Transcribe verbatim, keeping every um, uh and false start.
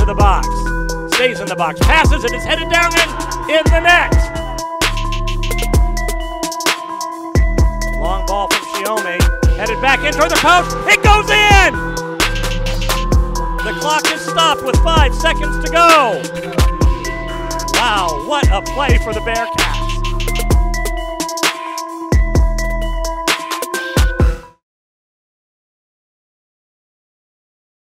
the box. Stays in the box, passes, and it's headed down and in the net. Long ball from Shiome, headed back in toward the post. It goes in! The clock is stopped with five seconds to go. Wow, what a play for the Bearcats.